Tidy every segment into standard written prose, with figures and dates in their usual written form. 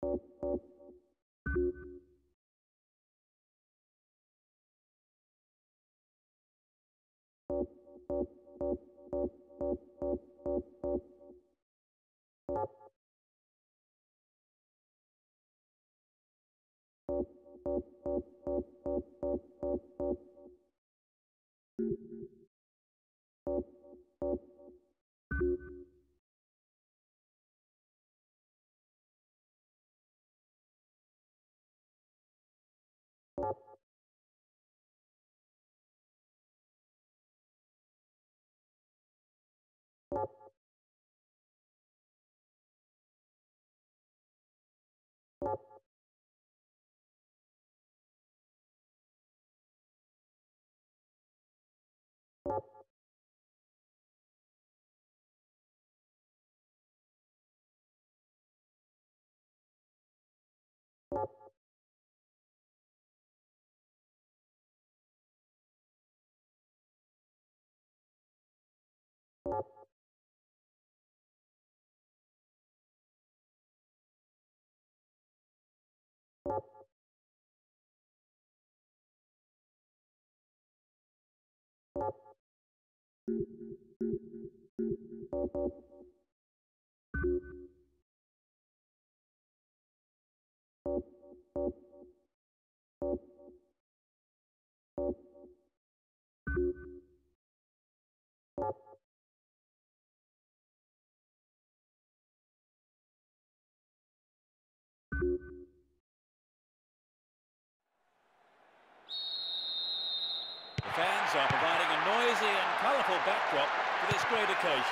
The fans are providing a noisy and colourful backdrop for this great occasion.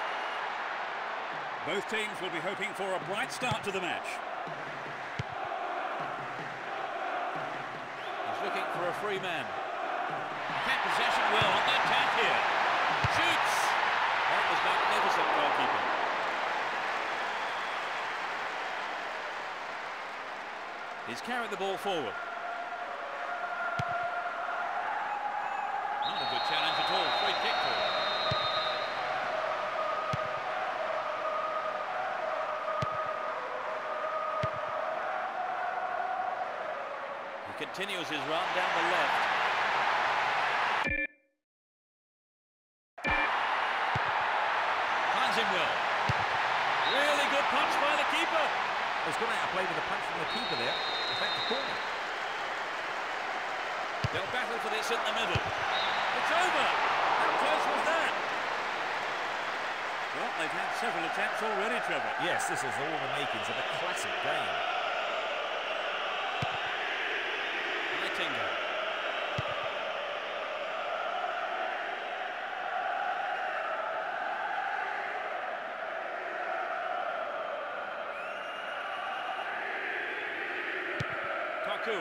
Both teams will be hoping for a bright start to the match. He's looking for a free man. Kept possession well on the attack here. Shoots! That was magnificent goalkeeping. He's carried the ball forward. Not a good challenge at all. Free kick for him. He continues his run down the left. Finds him well. Really good punch by the keeper. He's gone out of play with a punch from the keeper there. Back to corner. They'll battle for this in the middle. It's over! How close was that? Well, they've had several attempts already, Trevor. Yes, this is all the makings of a classic game. Nightingale. Kaku.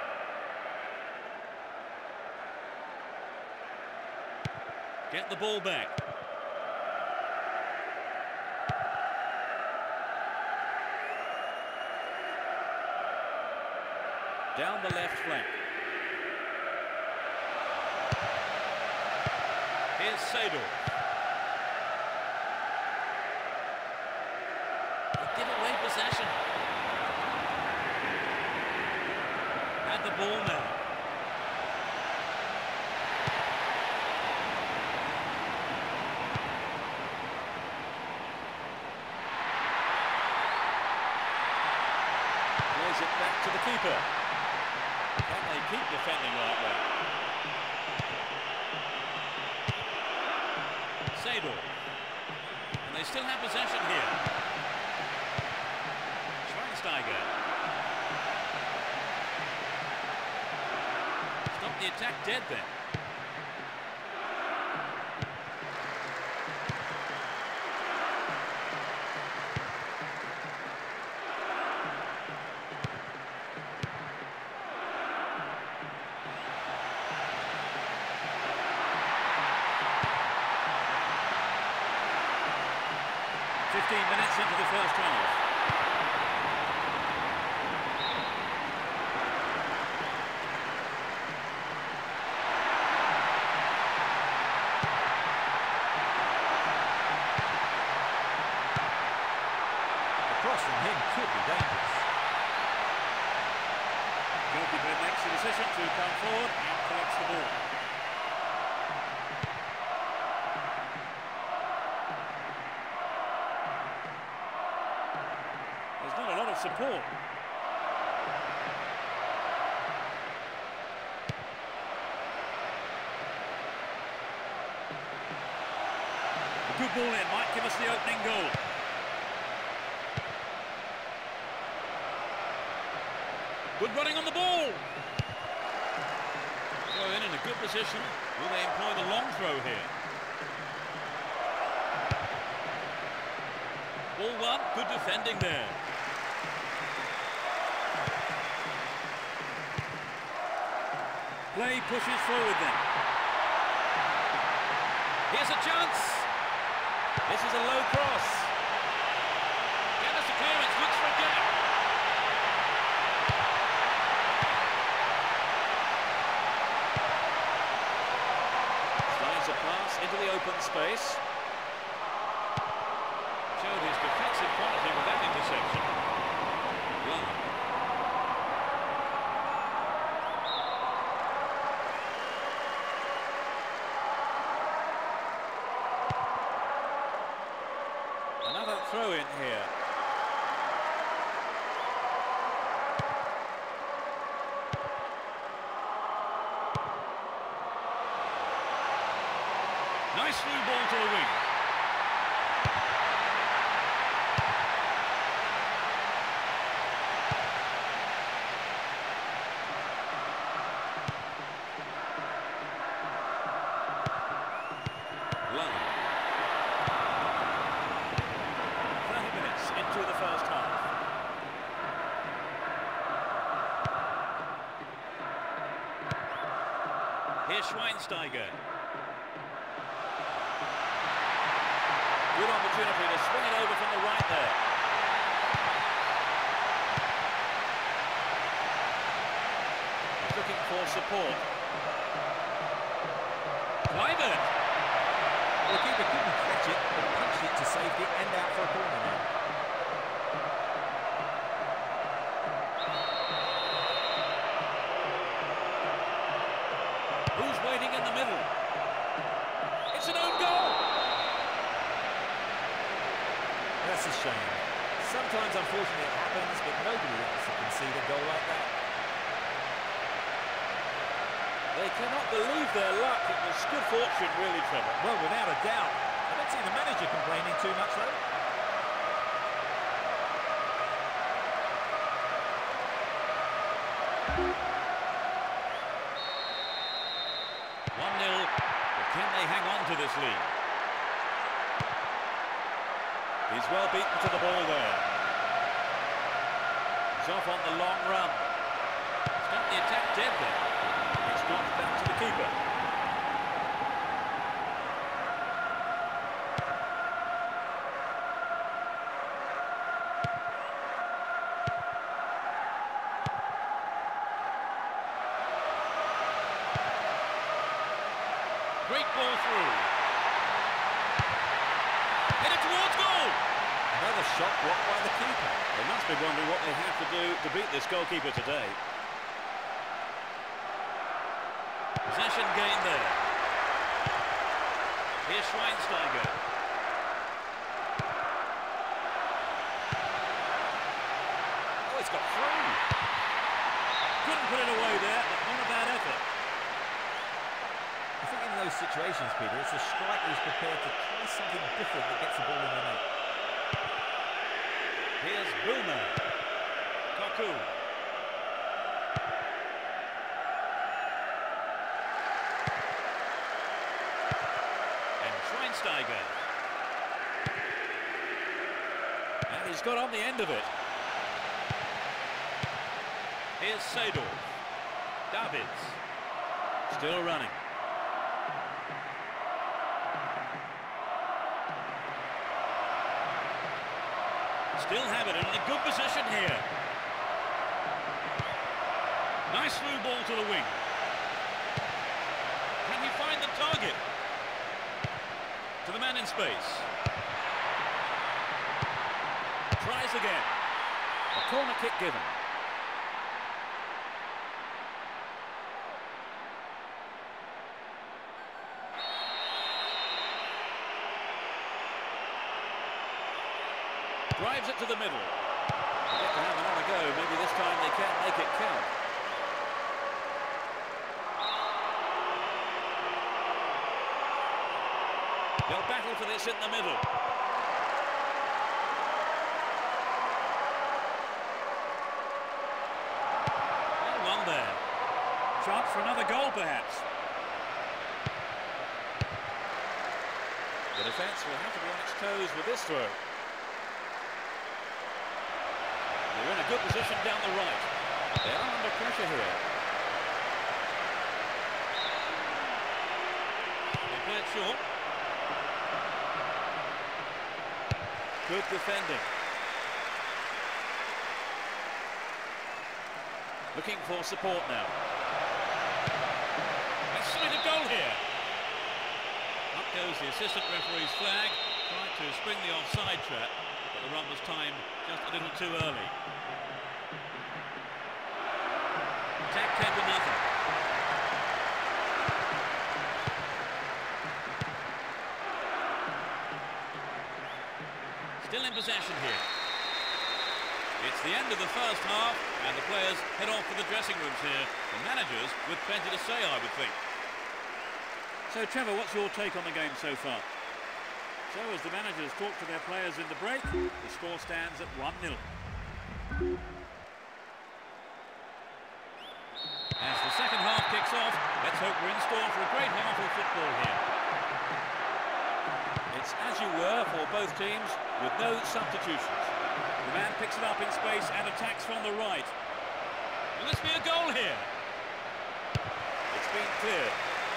Get the ball back. Down the left flank. Here's Sador. They give away possession. Had the ball now. Plays it back to the keeper. Can they keep defending like that? Sador. And they still have possession here. Schweinsteiger. Stop the attack dead then. Minutes into the first half. The cross from him could be dangerous. goalkeeper makes the decision to come forward and collects the ball. There's not a lot of support. Good ball in, might give us the opening goal. Good running on the ball. Throw in a good position. Will they employ the long throw here? Ball one, good defending there. Play pushes forward then. Here's a chance. This is a low cross. Gathers the clearance, looks for a gap. Slides a pass into the open space. Showed his defensive quality with that interception. Well. Another throw in here. Nice through ball to the wing. Into the first half. Here's Schweinsteiger. Good opportunity to swing it over from the right there. He's looking for support. Clivert. The keeper couldn't catch it, but punched it to safety and out for a corner now. Who's waiting in the middle? It's an own goal! That's a shame. Sometimes, unfortunately, it happens, but nobody wants to concede a goal like that. They cannot believe their luck. It was good fortune, really, Trevor. Well, without a doubt. I don't see the manager complaining too much, though. Can they hang on to this lead? He's well beaten to the ball there. He's off on the long run. He's got the attack dead there. It's knocked back to the keeper. Great ball through. Headed towards goal. Another shot blocked by the keeper. They must be wondering what they have to do to beat this goalkeeper today. Possession gained there. Here's Schweinsteiger. Oh, it's got through. Couldn't put it away there, but not a bad effort. I think in those situations, Peter, it's a striker who's prepared to try something different that gets the ball in the net. Here's Wilmer. Kaku. And Schweinsteiger. And he's got on the end of it. Here's Seedorf. Davids. Still running. Still have it in a good position here. Nice through ball to the wing. Can he find the target? To the man in space. Tries again. A corner kick given. Drives it to the middle. They get to have another go. Maybe this time they can make it count. They'll battle for this in the middle. Well won there. Chance for another goal, perhaps. The defence will have to be on its toes with this throw. They're in a good position down the right. They are under pressure here. They play it short. Good defending. Looking for support now. Isolated goal here. Up goes the assistant referee's flag. Tried to spring the offside trap, but the run was timed just a little too early. Attack 10-0. Still in possession here. It's the end of the first half, and the players head off to the dressing rooms here. The managers with plenty to say, I would think. So, Trevor, what's your take on the game so far? So, as the managers talk to their players in the break, the score stands at 1-0. As the second half kicks off, let's hope we're in store for a great half of football here. It's as you were for both teams, with no substitutions. The man picks it up in space and attacks from the right. Will this be a goal here? It's been cleared.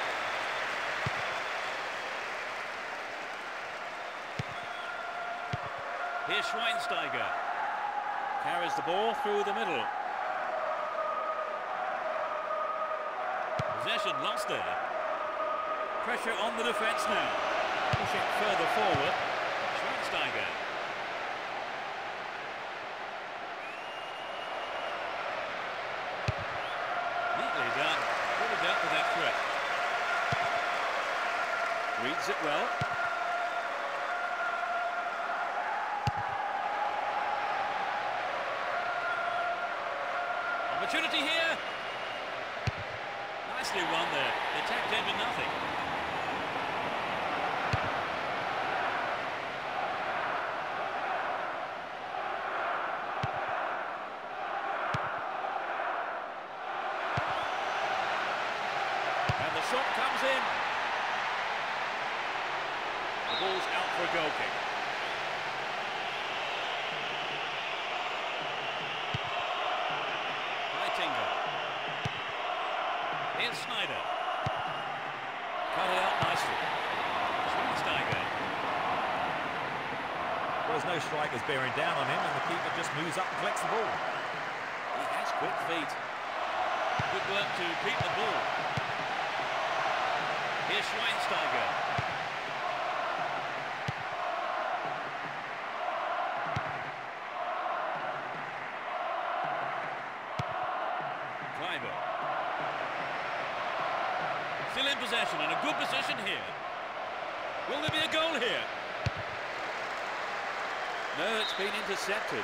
Here's Schweinsteiger. Carries the ball through the middle. Possession lost there. Pressure on the defence now. Pushing further forward. Schweinsteiger. Neatly done. Really dealt with that threat. Reads it well. Opportunity here. Nicely run there. The attack 10-0. And the shot comes in. The ball's out for a goal kick. Here's Snyder. Cut it out nicely. Schweinsteiger. Well, there's no strikers bearing down on him, and the keeper just moves up and collects the ball. He has quick feet. Good work to beat the ball. Here's Schweinsteiger. Kleiber. Still in possession and a good position here. Will there be a goal here? No, it's been intercepted.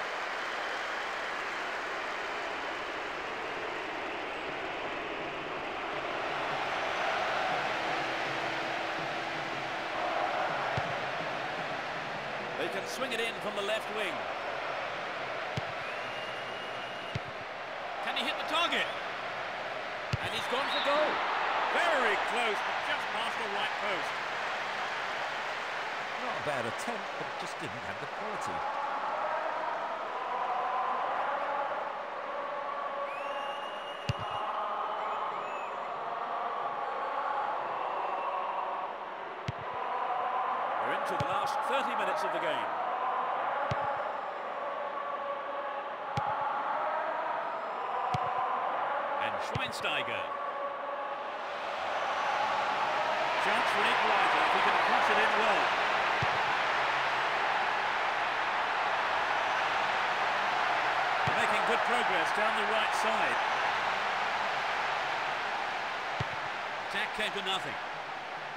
They can swing it in from the left wing. Can he hit the target? And he's gone for goal. Very close, but just past the right post. Not a bad attempt, but just didn't have the quality. We're into the last 30 minutes of the game. And Schweinsteiger. Chance for an equaliser if he can cross it in well. Making good progress down the right side. Attack came to nothing.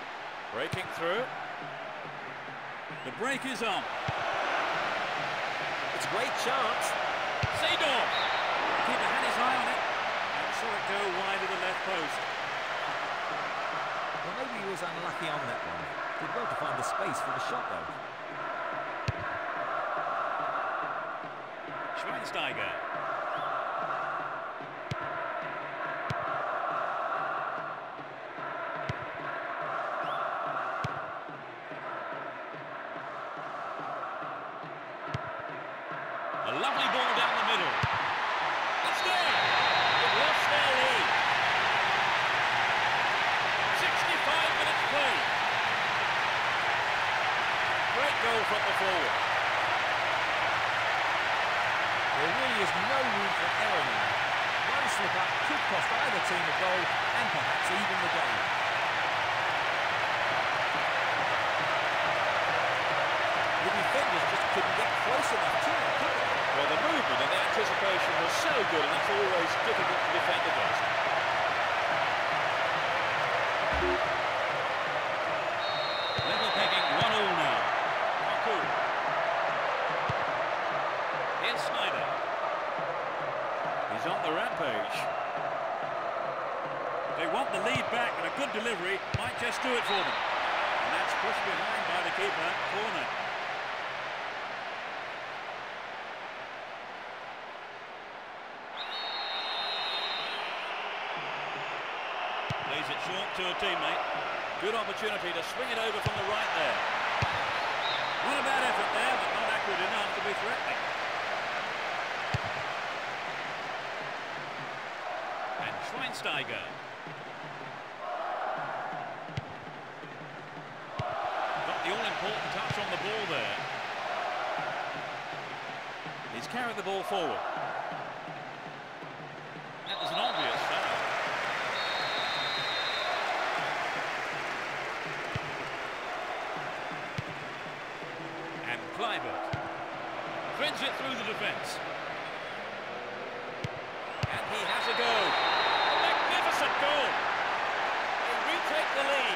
Breaking through. The break is on. chance, great chance. Seedorf. Keeper had his eye on it and saw it go wide of the left post. Well, maybe he was unlucky on that one. Did well to find the space for the shot, though. Schweinsteiger. A lovely ball down the middle. It's there. They've lost their lead. 65 minutes played. Great goal from the forward. There really is no room for error now. One slip-up could cost either team a goal and perhaps even the game. The defenders just couldn't get close enough to it, could they? Well, the movement and the anticipation was so good, and that's always difficult to defend against. Level pegging 1-1 now. Baku. Here's Snyder. He's on the rampage. They want the lead back, and a good delivery might just do it for them. And that's pushed behind by the keeper. Corner. Plays it short to a teammate. Good opportunity to swing it over from the right there. Not a bad effort there, but not accurate enough to be threatening. And Schweinsteiger. Got the all-important touch on the ball there. He's carried the ball forward. That was an obvious foul. And Kluivert threads it through the defence. And he has a go. A magnificent goal. They retake the lead.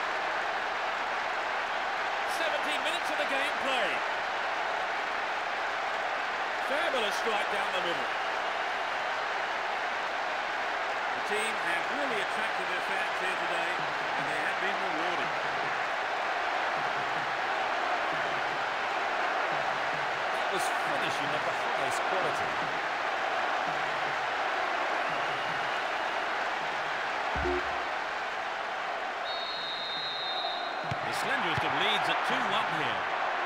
17 minutes of the game played. Fabulous strike down the middle. The team have really attracted their fans here today, and they have been rewarded. That was finishing of the highest quality. The slenderest of leads at 2-1 here.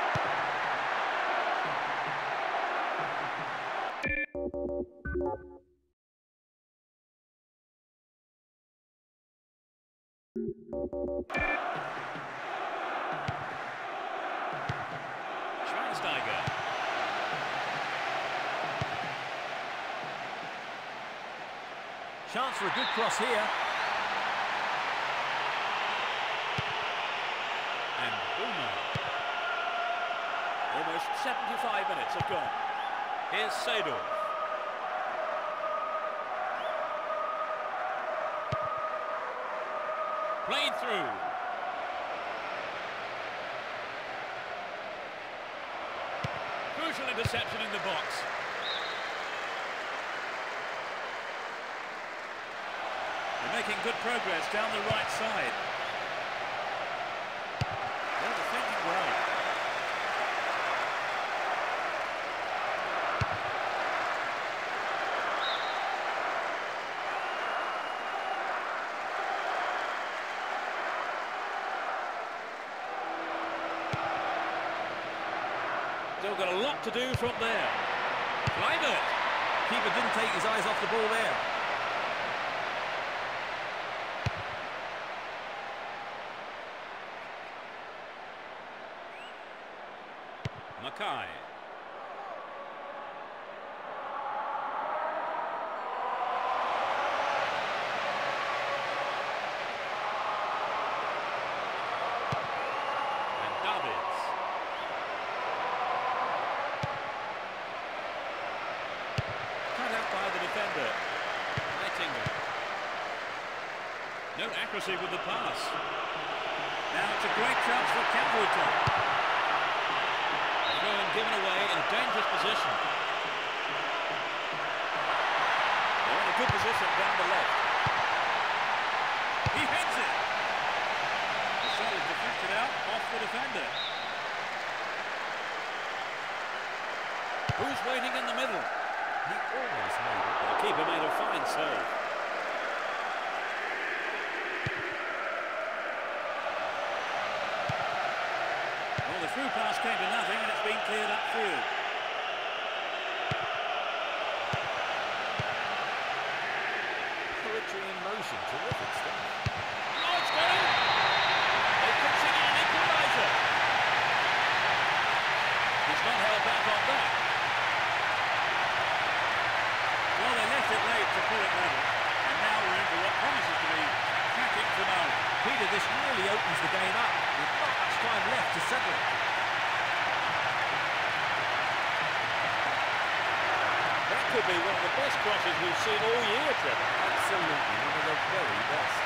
Schweinsteiger. Chance for a good cross here. And Boomer. Almost 75 minutes have gone. Here's Seedorf. Played through. Crucial interception in the box. They're making good progress down the right side. They're defending well. Still got a lot to do from there. Kluivert. Keeper didn't take his eyes off the ball there. Mackay. And Davids. Cut out by the defender. Nightingale. No accuracy with the pass. Now it's a great chance for counter-attack. Thrown given away in a dangerous position. They're in a good position down the left. He heads it. The shot is deflected out off the defender. Who's waiting in the middle? He almost made it. The keeper made a fine save. Well, the through pass came to nothing and it's been cleared upfield. Poetry in motion, terrific stuff. Oh, it's got him! They've conceded an equaliser. He's not held back on that. Well, they left it late to pull it level. And now we're into what promises to be a cracking finale. Peter, this really opens the game up. With not much time left to settle it. That could be one of the best crosses we've seen all year, Trevor. Absolutely, one of the very best.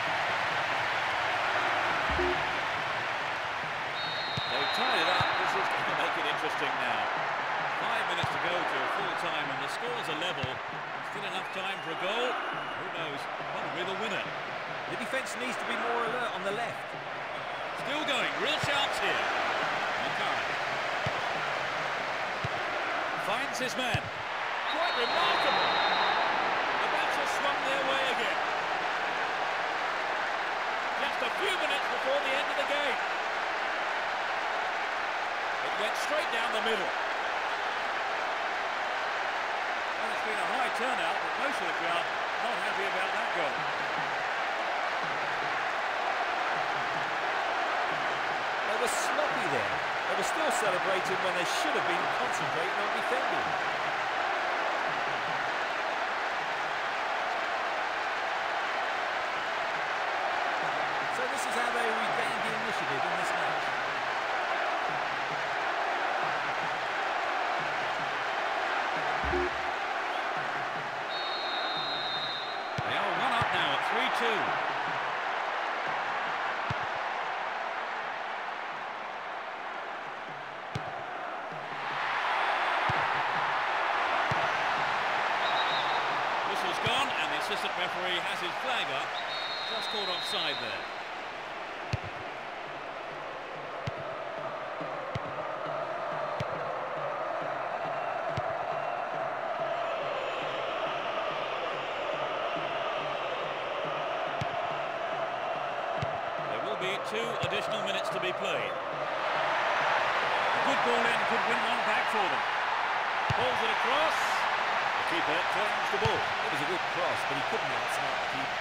They've tied it up. This is going to make it interesting now. 5 minutes to go to full time and the scores are level. Still enough time for a goal. Who knows? Probably the winner. The defence needs to be more alert on the left. Still going. Real shouts here. Makai finds his man. Quite remarkable. The bats have swung their way again. Just a few minutes before the end of the game. It went straight down the middle. Well, it's been a high turnout, but most of the crowd not happy about that goal. They were sloppy there. They were still celebrating when they should have been concentrating on defending. So this is how they regained the initiative in this match. They are 1 up now at 3-2. Whistle's gone and the assistant referee has his flag up. Just called offside there. There will be 2 additional minutes to be played. A good ball in could win one back for them. Pulls it across. The keeper claims the ball. It was a good cross, but he couldn't outsmart the keeper.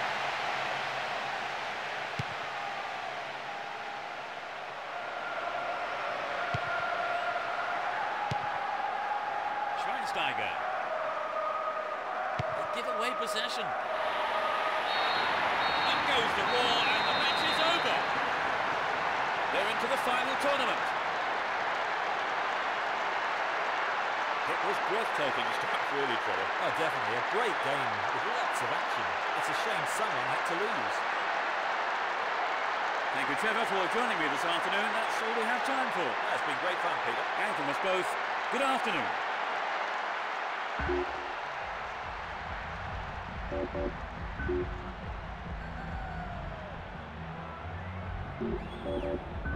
Schweinsteiger. They give away possession. Up goes the war and the match is over. They're into the final tournament. It was breathtaking stuff, really, Trevor. Oh, definitely. A great game with lots of action. It's a shame someone had to lose. Thank you, Trevor, for joining me this afternoon. That's all we have time for. It's been great fun, Peter. And from us both, good afternoon.